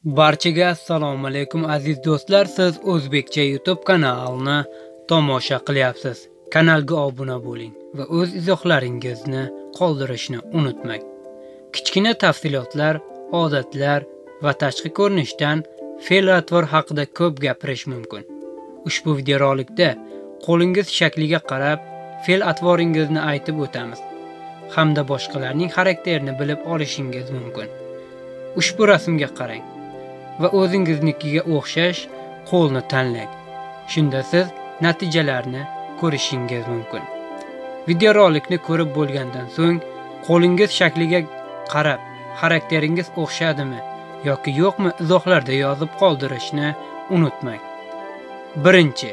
Barchaga assalomu alaykum aziz do'stlar, siz O'zbekcha YouTube kanalini tomosha qilyapsiz. Kanalga obuna bo'ling va o'z izohlaringizni qoldirishni unutmang. Kichkina tafsilotlar, odatlar va tashqi ko'rinishdan fe'l-atvor haqida ko'p gapirish mumkin. Ushbu videorolikda qo'lingiz shakliga qarab fe'l-atvoringizni aytib o'tamiz hamda boshqalarning xarakterini bilib olishingiz mumkin. Ushbu rasmga qarang va o'zingiznikiga o'xshash qo'lni tanlang. Shunda siz natijalarni ko'rishingiz mumkin. Videorolikni ko'rib bo'lgandan so'ng qo'lingiz shakliga qarab xarakteringiz o'xshadimi yoki yo'qmi izohlarda yozib qoldirishni unutmang. Birinchi,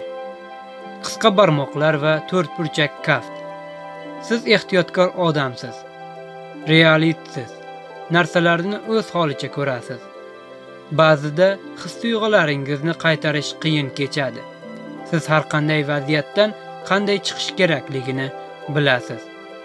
qisqa barmoqlar va to'rtburchak kaft. Siz ehtiyotkor odamsiz, realistsiz, narsalarni o'z holicha ko'rasiz. Ba'zida his-tuyg'ularingizni qaytarish qiyin kechadi. Siz har qanday vaziyatdan qanday chiqish kerakligini bilasiz.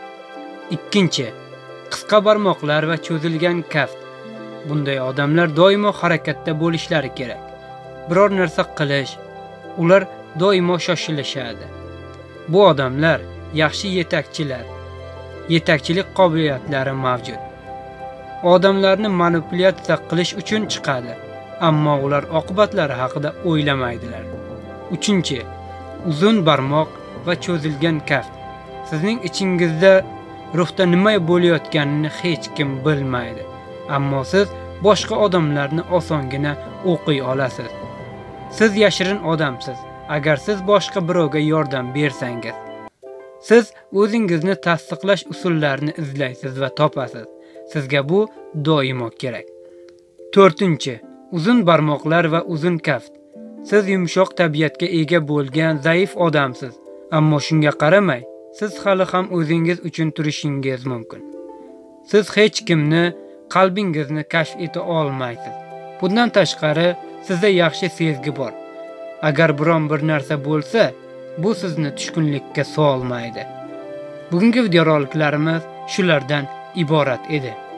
Ikkinchi, qisqa barmoqlar va cho'zilgan kaft. Bunday odamlar doimo harakatda bo'lishlari kerak. Biror narsa qilish, ular doimo shoshilishadi. Bu odamlar yaxshi yetakchilar. Yetakchilik qobiliyatlari mavjud. Odamlarni manipulyatsiya qilish uchun chiqadi, ammo ular oqibatlari haqida o'ylamaydilar. Uchinchi, uzun barmoq va cho'zilgan kaft. Sizning ichingizda ruhda nima bo'layotganini hech kim bilmaydi, ammo siz boshqa odamlarni osongina o'qiy olasiz. Siz yashirin odamsiz, agar siz boshqa birovga yordam bersangiz. Siz o'zingizni tasdiqlash usullarini izlaysiz va topasiz. Sizga bu doimo kerak. To'rtinchi, uzun barmoqlar va uzun kaft. Siz yumshoq tabiatga ega bo'lgan zaif odamsiz, ammo shunga qaramay, siz hali ham o'zingiz uchun turishingiz mumkin. Siz hech kimni qalbingizni kashf eta olmaysiz. Bundan tashqari, sizda yaxshi sezgi bor. Agar biron bir narsa bo'lsa, bu sizni tushkunlikka solmaydi. Bugungi videoroliklarimiz shulardan iborat edi.